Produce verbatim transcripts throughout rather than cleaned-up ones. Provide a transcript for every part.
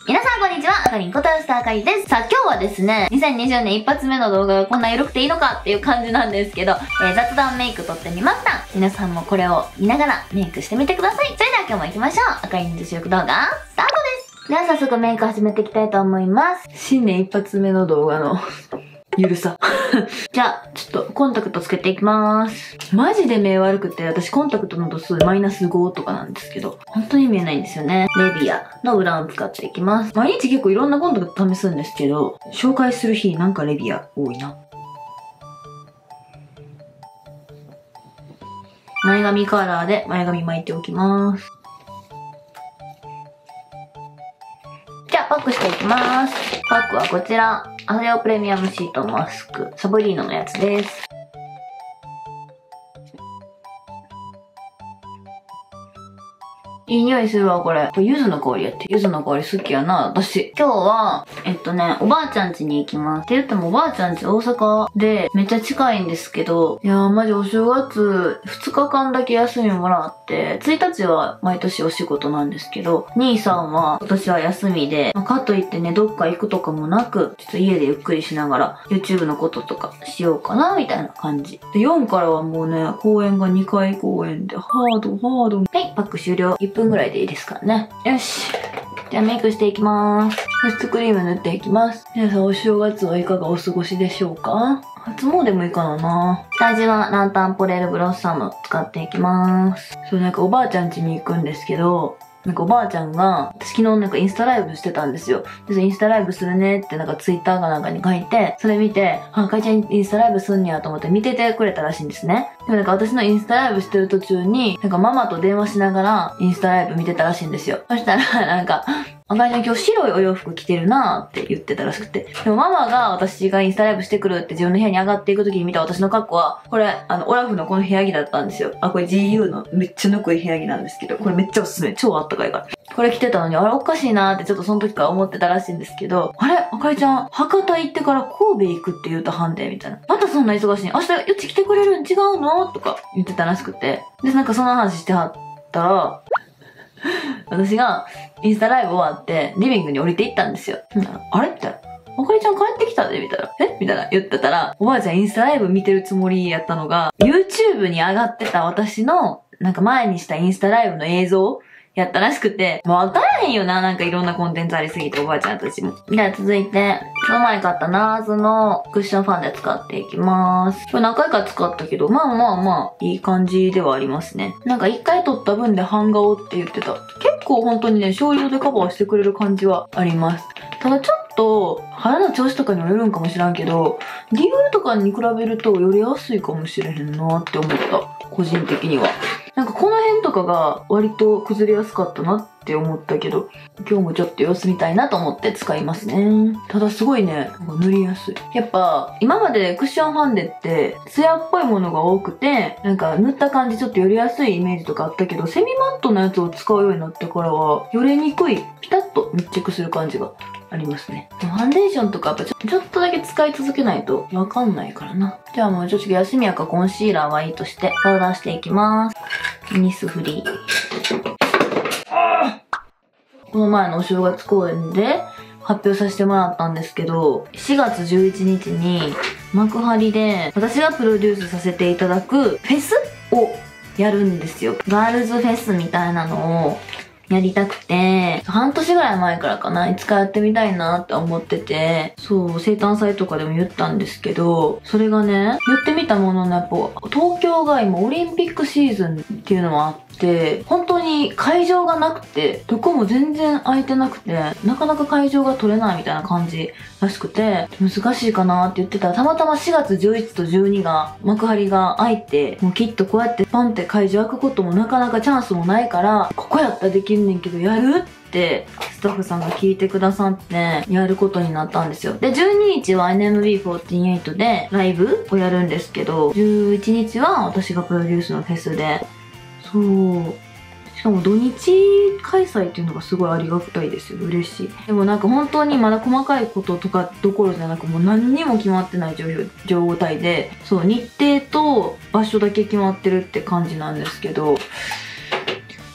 皆さんこんにちは、あかりんこと吉田あかりです。さあ今日はですね、にせんにじゅうねん一発目の動画がこんな緩くていいのかっていう感じなんですけど、えー、雑談メイク撮ってみました。皆さんもこれを見ながらメイクしてみてください。それでは今日も行きましょう。あかりんの実力動画、スタートです。では早速メイク始めていきたいと思います。新年一発目の動画のゆるさ。じゃあ、ちょっとコンタクトつけていきまーす。マジで目悪くて、私コンタクトの度数マイナスごとかなんですけど、本当に見えないんですよね。レビアの裏を使っていきます。毎日結構いろんなコンタクト試すんですけど、紹介する日なんかレビア多いな。前髪カラーで前髪巻いておきます。じゃあ、パックしていきます。パックはこちら。アレオプレミアムシートマスク。サボリーノのやつです。いい匂いするわ、これ。これ、柚子の香りやって。柚子の香り好きやな、私。今日は、えっとね、おばあちゃん家に行きます。って言っても、おばあちゃん家大阪で、めっちゃ近いんですけど、いやー、マジお正月、ふつかかんだけ休みもらって、ついたちは毎年お仕事なんですけど、兄さんは今年は休みで、まあ、かといってね、どっか行くとかもなく、ちょっと家でゆっくりしながら、YouTube のこととかしようかな、みたいな感じ。で、よんからはもうね、公演がにかい公演で、ハード、ハード。はい、パック終了。いっぷんぐらいでいいですかね。よし。じゃあメイクしていきます。保湿クリーム塗っていきます。皆さんお正月はいかがお過ごしでしょうか？初詣もいいかな。下地はランタンポレルブロッサム使っていきます。そう、なんかおばあちゃん家に行くんですけど、なんかおばあちゃんが、私昨日なんかインスタライブしてたんですよ。で、インスタライブするねってなんかツイッターかなんかに書いて、それ見て、あ、かいちゃんインスタライブすんねやと思って見ててくれたらしいんですね。でもなんか私のインスタライブしてる途中に、なんかママと電話しながらインスタライブ見てたらしいんですよ。そしたらなんか、あかりちゃん今日白いお洋服着てるなーって言ってたらしくて。でもママが私がインスタライブしてくるって自分の部屋に上がっていく時に見た私の格好は、これ、あの、オラフのこの部屋着だったんですよ。あ、これ ジーユー のめっちゃぬくい部屋着なんですけど、これめっちゃおすすめ。超あったかいから。これ着てたのに、あれおかしいなーってちょっとその時から思ってたらしいんですけど、あれあかりちゃん、博多行ってから神戸行くって言うたはんで、みたいな。またそんな忙しい。明日よっち来てくれるん違うのとか言ってたらしくて。で、なんかその話してはったら、私がインスタライブ終わってリビングに降りて行ったんですよ。あれみたいな。あかりちゃん帰ってきたでみたいな。えみたいな言ってたら、おばあちゃんインスタライブ見てるつもりやったのが、YouTube に上がってた私のなんか前にしたインスタライブの映像やったらしくて、もうわからへんよな、なんかいろんなコンテンツありすぎて、おばあちゃんたちも。では続いて、その前買ったナーズのクッションファンデ使っていきます。これ何回か使ったけど、まあまあまあ、いい感じではありますね。なんか一回取った分で半顔って言ってた。結構本当にね、少量でカバーしてくれる感じはあります。ただちょっと、肌の調子とかにもよるんかもしらんけど、ディオールとかに比べるとより安いかもしれへんなって思った。個人的には。なんかこの辺とかが割と崩れやすかったなって思ったけど、今日もちょっと様子見たいなと思って使いますね。ただすごいね、なんか塗りやすい。やっぱ今までクッションファンデってツヤっぽいものが多くて、なんか塗った感じちょっとよりやすいイメージとかあったけど、セミマットのやつを使うようになってからは、よれにくい、ピタッと密着する感じがありますね。ファンデーションとかやっぱちょ、ちょっとだけ使い続けないとわかんないからな。じゃあもうちょっと休みやかコンシーラーはいいとして、パウダーしていきます。イニスフリー。この前のお正月公演で発表させてもらったんですけど、しがつじゅういちにちに幕張で私がプロデュースさせていただくフェスをやるんですよ。ガールズフェスみたいなのをやりたくて、半年ぐらい前からかな、いつかやってみたいなって思ってて、そう、生誕祭とかでも言ったんですけど、それがね、言ってみたもののやっぱ、東京が今オリンピックシーズンっていうのもあって、本当に会場がなくて、どこも全然空いてなくて、なかなか会場が取れないみたいな感じらしくて、難しいかなって言ってたら、たまたましがつじゅういちとじゅうにが幕張が空いて、もうきっとこうやってパンって会場開くこともなかなかチャンスもないから、ここやったらできるねんけどやるってスタッフさんが聞いてくださってやることになったんですよ。で、じゅうににちは エヌエムビーフォーティーエイト でライブをやるんですけど、じゅういちにちは私がプロデュースのフェスで、そう。しかも土日開催っていうのがすごいありがたいですよ。嬉しい。でもなんか本当にまだ細かいこととかどころじゃなく、もう何にも決まってない状状態で、そう、日程と場所だけ決まってるって感じなんですけど、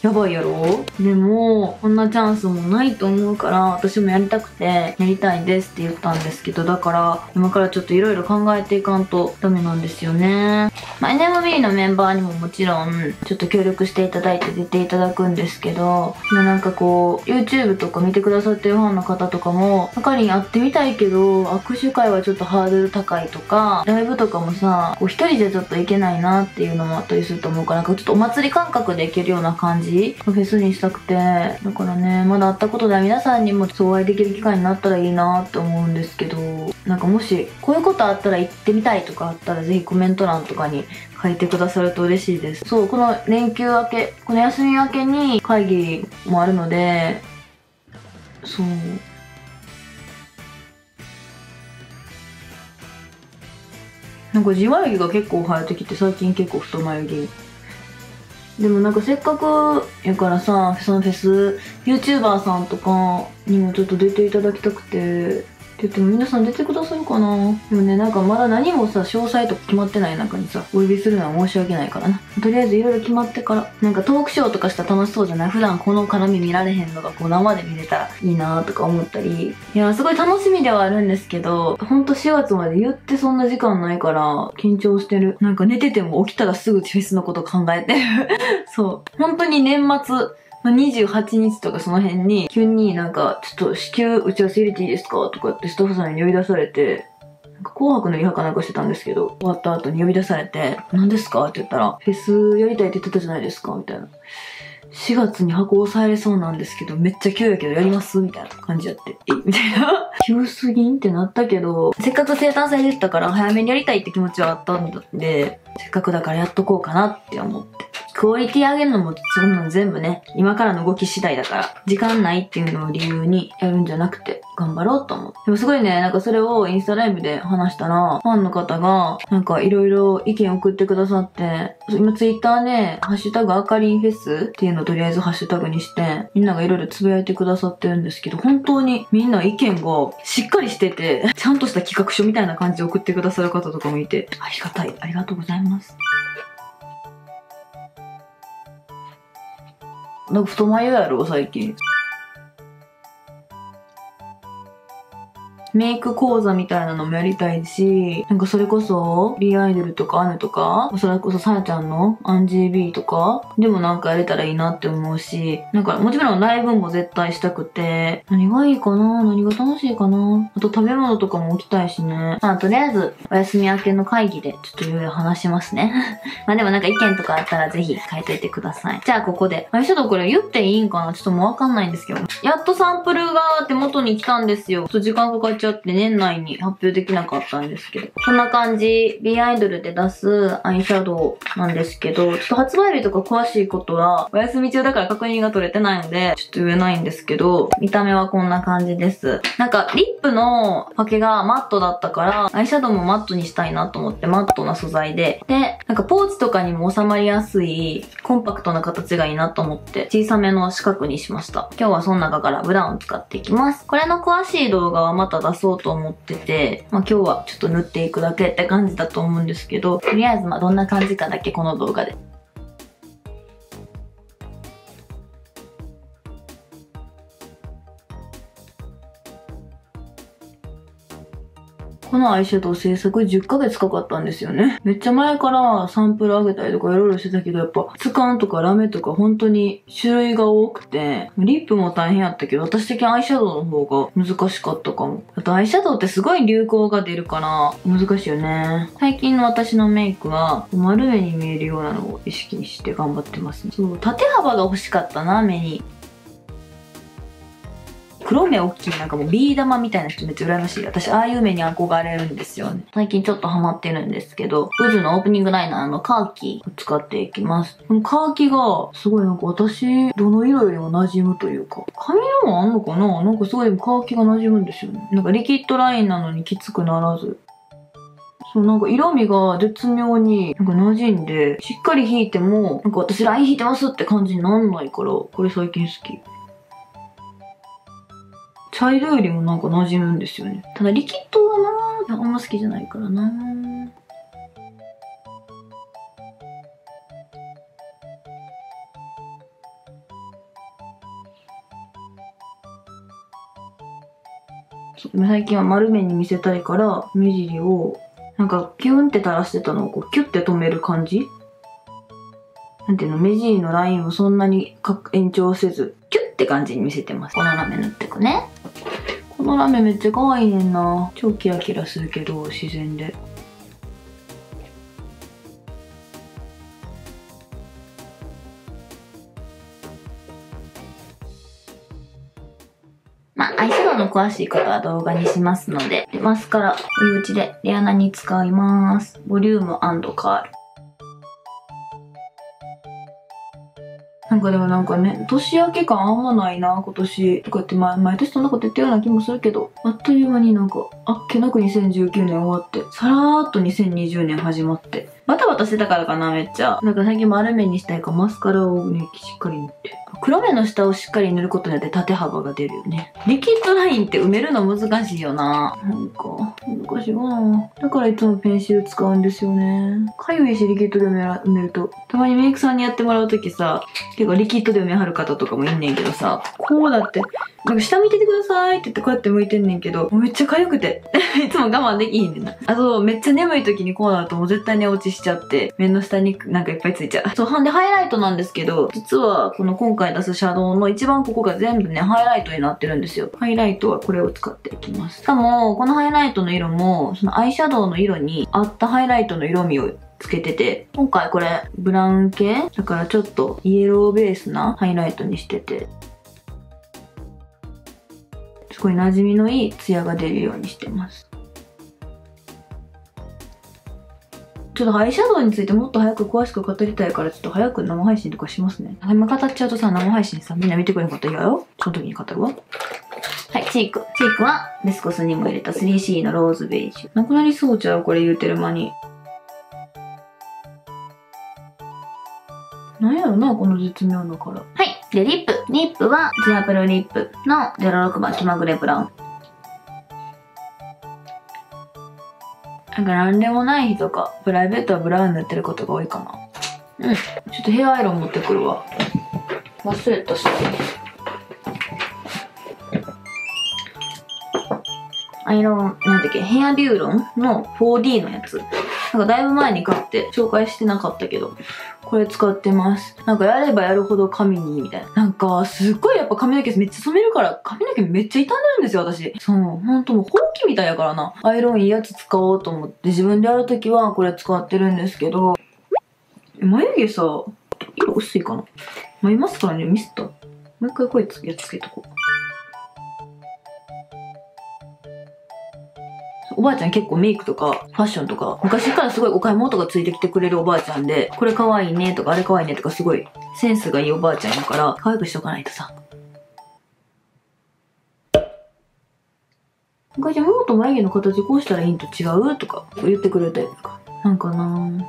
やばいやろ。でも、こんなチャンスもないと思うから、私もやりたくて、やりたいですって言ったんですけど、だから、今からちょっといろいろ考えていかんとダメなんですよね。まあ、エヌエムビー のメンバーにももちろん、ちょっと協力していただいて出ていただくんですけど、まあ、なんかこう、YouTube とか見てくださってるファンの方とかも、あかりに会ってみたいけど、握手会はちょっとハードル高いとか、ライブとかもさ、こう一人じゃちょっと行けないなっていうのもあったりすると思うから、なんかちょっとお祭り感覚で行けるような感じフェスにしたくて、だからね、まだ会ったことない皆さんにもお会いできる機会になったらいいなって思うんですけど、なんかもし、こういうことあったら行ってみたいとかあったら、ぜひコメント欄とかに書いてくださると嬉しいです。そう、この連休明け、この休み明けに会議もあるので、そう。なんか地眉毛が結構生えてきて、最近結構太眉毛。でもなんかせっかくやからさ、そのフェス、YouTuber さんとかにもちょっと出ていただきたくて、って言っても皆さん出てくださるかな。でもね、なんかまだ何もさ、詳細とか決まってない中にさ、お呼びするのは申し訳ないからな。とりあえずいろいろ決まってから、なんかトークショーとかしたら楽しそうじゃない？普段この絡み見られへんのがこう生で見れたらいいなとか思ったり。いや、すごい楽しみではあるんですけど、ほんとしがつまで言ってそんな時間ないから、緊張してる。なんか寝てても起きたらすぐフェスのこと考えてる。そう。本当に年末、にじゅうはちにちとかその辺に、急になんか、ちょっと至急打ち合わせ入れていいですかとかってスタッフさんに呼び出されて、なんか紅白のリハかなんかしてたんですけど、終わった後に呼び出されて、何ですかって言ったら、フェスやりたいって言ってたじゃないですかみたいな。しがつに箱押さえれそうなんですけど、めっちゃ急やけどやりますみたいな感じやって。えみたいな。急すぎんってなったけど、せっかく生誕祭でしたから早めにやりたいって気持ちはあったんで、せっかくだからやっとこうかなって思って。クオリティ上げるのもそんなん全部ね、今からの動き次第だから、時間ないっていうのを理由にやるんじゃなくて、頑張ろうと思って。でもすごいね、なんかそれをインスタライブで話したら、ファンの方が、なんかいろいろ意見送ってくださって、今ツイッターで、ハッシュタグあかりんフェスっていうのをとりあえずハッシュタグにして、みんながいろいろつぶやいてくださってるんですけど、本当にみんな意見がしっかりしてて、ちゃんとした企画書みたいな感じで送ってくださる方とかもいて、ありがたい。ありがとうございます。なんか太眉やろ、最近。メイク講座みたいなのもやりたいし、なんかそれこそ、B アイドルとかアヌとか、それこそさやちゃんのアンジービーとか、でもなんかやれたらいいなって思うし、なんかもちろんライブも絶対したくて、何がいいかな？何が楽しいかな？あと食べ物とかも置きたいしね。まあとりあえず、お休み明けの会議でちょっといろいろ話しますね。まあでもなんか意見とかあったらぜひ書いといてください。じゃあここで。あれちょっとこれ言っていいんかな？ちょっともうわかんないんですけど。やっとサンプルが手元に来たんですよ。ちょっと時間かかっちゃって年内に発表できなかったんですけど。こんな感じ、B アイドルで出すアイシャドウなんですけど、ちょっと発売日とか詳しいことは、お休み中だから確認が取れてないので、ちょっと言えないんですけど、見た目はこんな感じです。なんか、リップのパケがマットだったから、アイシャドウもマットにしたいなと思って、マットな素材で。で、なんかポーチとかにも収まりやすい、コンパクトな形がいいなと思って、小さめの四角にしました。今日はその中からブラウン使っていきます。これの詳しい動画はまた出そうと思ってて、まあ今日はちょっと塗っていくだけって感じだと思うんですけど、とりあえずまあどんな感じかだけこの動画で。このアイシャドウ制作じゅっかげつかかったんですよね。めっちゃ前からサンプル上げたりとかいろいろしてたけど、やっぱ、ツカンとかラメとか本当に種類が多くて、リップも大変やったけど、私的にアイシャドウの方が難しかったかも。あとアイシャドウってすごい流行が出るから難しいよね。最近の私のメイクは丸目に見えるようなのを意識して頑張ってますね。そう、縦幅が欲しかったな、目に。黒目大きいなんかもうビー玉みたいな人めっちゃ羨ましい。私、ああいう目に憧れるんですよね。最近ちょっとハマってるんですけど、ウズのオープニングライナーのカーキを使っていきます。このカーキが、すごいなんか私、どの色よりも馴染むというか、髪色もあんのかな？なんかすごいカーキが馴染むんですよね。なんかリキッドラインなのにきつくならず。そう、なんか色味が絶妙になんか馴染んで、しっかり引いても、なんか私ライン引いてますって感じになんないから、これ最近好き。茶色よりもなんか馴染むんですよね。ただリキッドはなぁ、あんま好きじゃないからなぁ。 最近は丸めに見せたいから、目尻を、なんかキュンって垂らしてたのをこうキュッて止める感じ。なんていうの、目尻のラインをそんなに延長せず、キュッて感じに見せてます。このラメ塗ってくね。このラメめっちゃ可愛いねんな。超キラキラするけど、自然で。まあ、アイシャドウの詳しいことは動画にしますので、でマスカラ、おうちでレアナに使います。ボリューム&カール。なんかでもなんかね、年明け感あんまないな、今年。とかって毎毎年そんなこと言ってるような気もするけど、あっという間になんか、あっけなくにせんじゅうきゅうねん終わって、さらーっとにせんにじゅうねん始まって。バタバタしてたからかな、めっちゃ。なんか最近丸めにしたいからマスカラをね、しっかり塗って。黒目の下をしっかり塗ることによって縦幅が出るよね。リキッドラインって埋めるの難しいよな。なんか、難しいかな。だからいつもペンシル使うんですよね。かゆいし、リキッドで埋めら埋めると。たまにメイクさんにやってもらうときさ、結構リキッドで埋めはる方とかもいんねんけどさ、こうだって、なんか下見ててくださいって言ってこうやって向いてんねんけど、もうめっちゃ痒くて。いつも我慢できひんねんな。あと、めっちゃ眠い時にこうなるともう絶対寝落ちしちゃって、目の下になんかいっぱいついちゃう。そう、ほんでハイライトなんですけど、実はこの今回出すシャドウの一番ここが全部ね、ハイライトになってるんですよ。ハイライトはこれを使っていきます。しかも、このハイライトの色も、そのアイシャドウの色に合ったハイライトの色味をつけてて、今回これブラウン系だからちょっとイエローベースなハイライトにしてて、すごい馴染みのいいツヤが出るようにしてます。ちょっとアイシャドウについてもっと早く詳しく語りたいから、ちょっと早く生配信とかしますね。今語っちゃうとさ、生配信さ、みんな見てくれなかったら嫌よ。その時に語るわ。はい、チーク。チークはベスコスにも入れた スリーシー のローズベージュ。なくなりそうちゃうこれ言うてる間に。なんやろな、この絶妙なカラー。はい。で、リップ。リップは、ゼアプロリップのゼロろくばん気まぐれブラウン。なんかなんでもない日とか、プライベートはブラウン塗ってることが多いかな。うん。ちょっとヘアアイロン持ってくるわ。忘れたし。アイロン、なんだっけ、ヘアビューロンの フォーディー のやつ。なんかだいぶ前に買って紹介してなかったけど、これ使ってます。なんかやればやるほど髪に、みたいな。なんか、すっごいやっぱ髪の毛めっちゃ染めるから、髪の毛めっちゃ傷んでるんですよ、私。そう、ほんともうほうきみたいやからな。アイロンいいやつ使おうと思って、自分でやるときはこれ使ってるんですけど、眉毛さ、色薄いかな。眉マスカラにミスった。もう一回こういうやつつけとこう。おばあちゃん結構メイクとかファッションとか昔からすごいお買い物とかついてきてくれるおばあちゃんで、これ可愛いねとかあれ可愛いねとかすごいセンスがいいおばあちゃんやから可愛くしとかないとさ。昔もっと眉毛の形こうしたらいいんと違うとか言ってくれたりとか。なんかなぁ。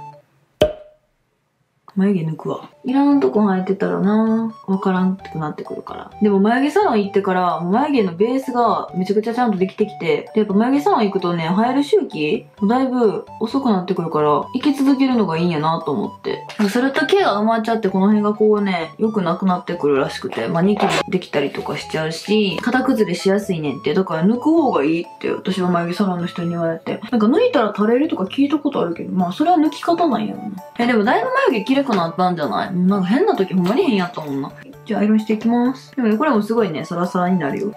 眉毛抜くわ。いらんとこ生えてたらなぁ、わからんくなってくるから。でも眉毛サロン行ってから、眉毛のベースがめちゃくちゃちゃんとできてきて、で、やっぱ眉毛サロン行くとね、生える周期だいぶ遅くなってくるから、行き続けるのがいいんやなと思って。それと毛が埋まっちゃって、この辺がこうね、良くなくなってくるらしくて、まあニキビできたりとかしちゃうし、型崩れしやすいねんって、だから抜く方がいいって私は眉毛サロンの人に言われて、なんか抜いたら垂れるとか聞いたことあるけど、まあそれは抜き方なんやろな。え、でもだいぶ眉毛綺麗くなったんじゃない？なんか変な時ほんまに変やったもんな。じゃあアイロンしていきます。でもね、これもすごいね、サラサラになるよ。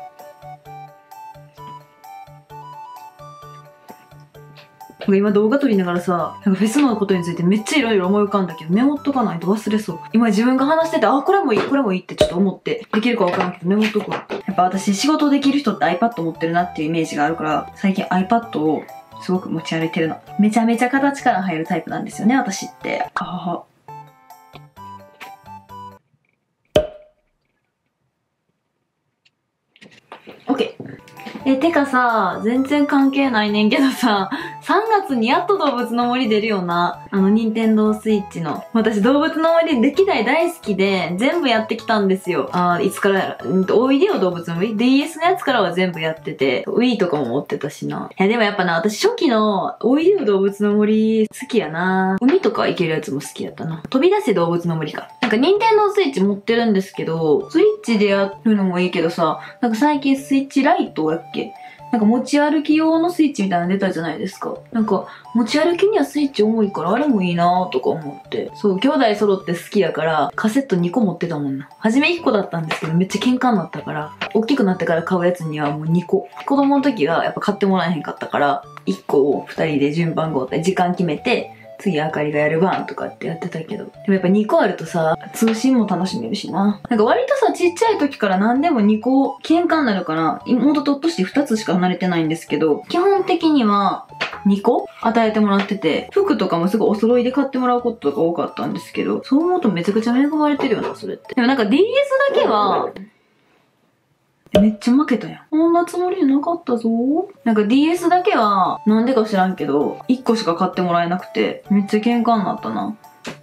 今動画撮りながらさ、なんかフェスのことについてめっちゃいろいろ思い浮かんだけど、メモっとかないと忘れそう。今自分が話してて、あ、これもいい、これもいいってちょっと思って、できるかわからんけどメモっとくわ。やっぱ私仕事できる人って iPad 持ってるなっていうイメージがあるから、最近 iPad をすごく持ち歩いてるの。めちゃめちゃ形から入るタイプなんですよね、私って。あはは。OK。え、てかさ、全然関係ないねんけどさ、さんがつにやっと動物の森出るよな。あの、ニンテンドースイッチの。私、動物の森歴代大好きで、全部やってきたんですよ。あいつからやら、うんと、おいでよ動物の森 ディーエス のやつからは全部やってて、Wii とかも持ってたしな。いや、でもやっぱな、私初期の、おいでよ動物の森好きやな。海とか行けるやつも好きやったな。飛び出せ動物の森か。なんか、ニンテンドースイッチ持ってるんですけど、スイッチでやるのもいいけどさ、なんか最近スイッチライトやっけなんか持ち歩き用のスイッチみたいなの出たじゃないですか。なんか、持ち歩きにはスイッチ重いからあれもいいなとか思って。そう、兄弟揃って好きやから、カセットにこ持ってたもんな。初めいっこだったんですけど、めっちゃ喧嘩になったから、大きくなってから買うやつにはもうにこ。子供の時はやっぱ買ってもらえへんかったから、いっこをふたりで順番交代、時間決めて、次あかりがやる番とかってやってたけど。でもやっぱにこあるとさ、通信も楽しめるしな。なんか割とさ、ちっちゃい時から何でもにこ喧嘩になるから、妹ととしてふたつしか離れてないんですけど、基本的にはにこ与えてもらってて、服とかもすごいお揃いで買ってもらうことが多かったんですけど、そう思うとめちゃくちゃ恵まれてるよな、それって。でもなんか ディーエス だけは、めっちゃ負けたやん。こんなつもりなかったぞ。なんか ディーエス だけは、なんでか知らんけど、いっこしか買ってもらえなくて、めっちゃ喧嘩になったな。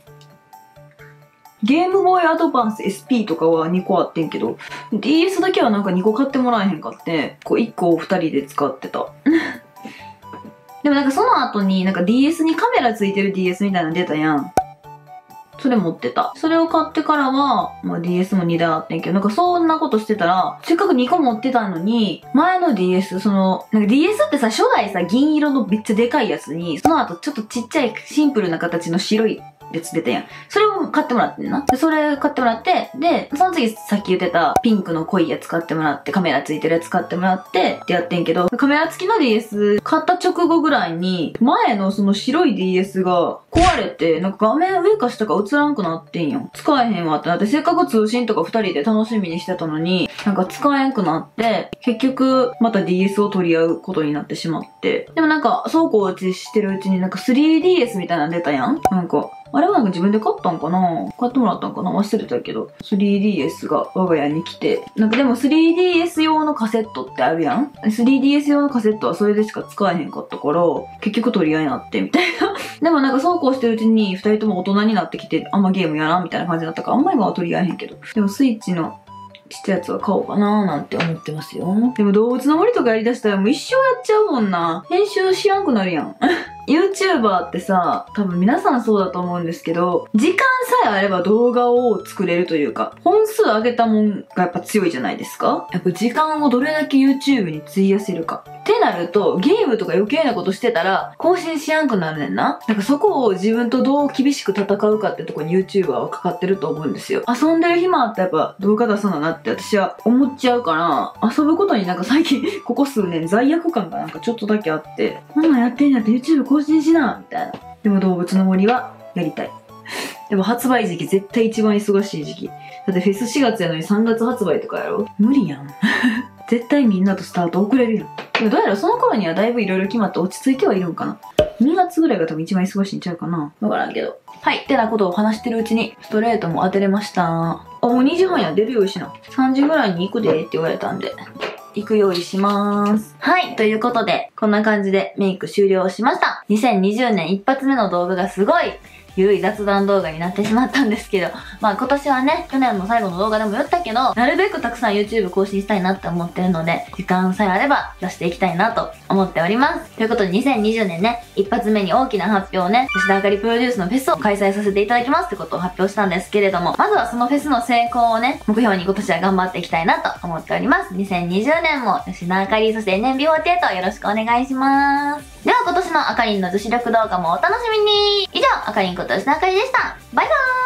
ゲームボーイアドバンス エスピー とかはにこあってんけど、ディーエス だけはなんかにこ買ってもらえへんかって、こういっこをふたりで使ってた。でもなんかその後になんか ディーエス にカメラついてる ディーエス みたいなの出たやん。それ持ってた。それを買ってからは、まあ ディーエス もにだいあってんけど、なんかそんなことしてたら、せっかくにこ持ってたのに、前の ディーエス、その、なんか ディーエス ってさ、初代さ、銀色のめっちゃでかいやつに、その後ちょっとちっちゃいシンプルな形の白いやつ出たやん。それを買ってもらってんな。で、それ買ってもらって、で、その次さっき言ってたピンクの濃いやつ買ってもらって、カメラついてるやつ買ってもらって、ってやってんけど、カメラ付きの ディーエス 買った直後ぐらいに、前のその白い ディーエス が壊れて、なんか画面上か下か映らんくなってんよ。使えへんわってなって、せっかく通信とかふたりで楽しみにしてたのに、なんか使えんくなって、結局また ディーエス を取り合うことになってしまって。でもなんか、そうこううちしてるうちになんか スリーディーエス みたいなの出たやん。なんか、あれはなんか自分で買ったんかな買ってもらったんかな忘れたけど。スリーディーエス が我が家に来て。なんかでも スリーディーエス 用のカセットってあるやん ?スリーディーエス 用のカセットはそれでしか使えへんかったから、結局取り合いになってみたいな。でもなんかそうこうしてるうちにふたりとも大人になってきて、あんまゲームやらんみたいな感じだったから、あんま今は取り合えへんけど。でもスイッチのちっちゃいやつは買おうかなーなんて思ってますよ。でも動物の森とかやりだしたらもう一生やっちゃうもんな。編集しやんくなるやん。YouTuber ってさ、多分皆さんそうだと思うんですけど、時間さえあれば動画を作れるというか、本数上げたもんがやっぱ強いじゃないですか。やっぱ時間をどれだけ YouTube に費やせるか。ってなると、ゲームとか余計なことしてたら、更新しやんくなるねんな。なんかそこを自分とどう厳しく戦うかってとこに YouTuber はかかってると思うんですよ。遊んでる暇あったらやっぱ動画出さななって私は思っちゃうから、遊ぶことになんか最近、ここ数年罪悪感がなんかちょっとだけあって、こんなんやってんだって YouTube 更新しなみたいな。でも動物の森はやりたい。でも発売時期絶対一番忙しい時期。だってフェスしがつやのにさんがつ発売とかやろ無理やん。絶対みんなとスタート遅れるやん。でもどうやらその頃にはだいぶいろいろ決まって落ち着いてはいるんかな。にがつぐらいが多分一番忙しいんちゃうかな。わからんけど。はい。ってなことを話してるうちに、ストレートも当てれました。あ、もうにじはんや。出るよいしな。さんじぐらいに行くでって言われたんで。行く用意しまーす。はい。ということで、こんな感じでメイク終了しました。にせんにじゅうねん一発目の動画がすごいゆるい雑談動画になってしまったんですけど、まあ今年はね、去年の最後の動画でも言ったけど、なるべくたくさん YouTube 更新したいなって思ってるので、時間さえあれば出していきたいなと思っております。ということでにせんにじゅうねんね、一発目に大きな発表をね、吉田あかりプロデュースのフェスを開催させていただきますってことを発表したんですけれども、まずはそのフェスの成功をね、目標に今年は頑張っていきたいなと思っております。にせんにじゅうねんも吉田あかり、そして エヌエムビーフォーティーエイト よろしくお願いします。では今年のあかりんの女子力動画もお楽しみに。以上、あかりんこと吉田あかりでした。バイバーイ。